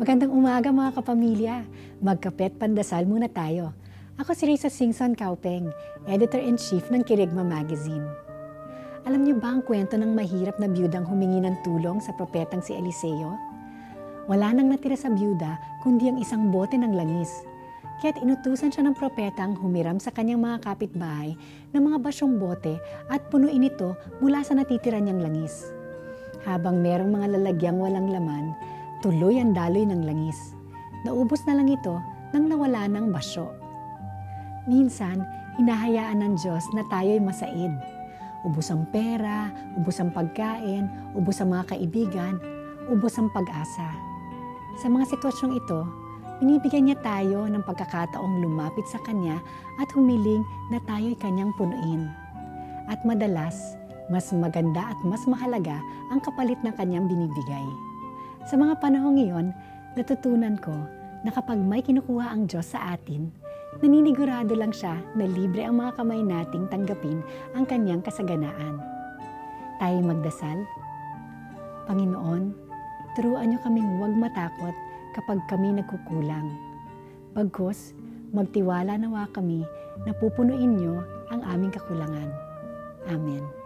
Magandang umaga mga kapamilya. Magkape't pandasal muna tayo. Ako si Risa Singson Kaupeng, Editor-in-Chief ng Kirigma Magazine. Alam niyo ba ang kwento ng mahirap na biyudang humingi ng tulong sa propetang si Eliseo? Wala nang natira sa biyuda kundi ang isang bote ng langis. Kaya't inutusan siya ng propetang humiram sa kanyang mga kapitbahay ng mga basyong bote at punuin ito mula sa natitira niyang langis. Habang merong mga lalagyang walang laman, tuloy ang daloy ng langis. Naubos na lang ito nang nawala ng basyo. Minsan, hinahayaan ng Diyos na tayo'y masaid. Ubos ang pera, ubos ang pagkain, ubos ang mga kaibigan, ubos ang pag-asa. Sa mga sitwasyong ito, binibigyan niya tayo ng pagkakataong lumapit sa Kanya at humiling na tayo'y Kanyang punuin. At madalas, mas maganda at mas mahalaga ang kapalit ng Kanyang binibigay. Sa mga panahong iyon, natutunan ko na kapag may kinukuha ang Diyos sa atin, naninigurado lang siya na libre ang mga kamay nating tanggapin ang Kanyang kasaganaan. Tayo magdasal. Panginoon, turuan niyo kaming huwag matakot kapag kami nagkukulang. Bagkus, magtiwala nawa kami na pupunuin niyo ang aming kakulangan. Amen.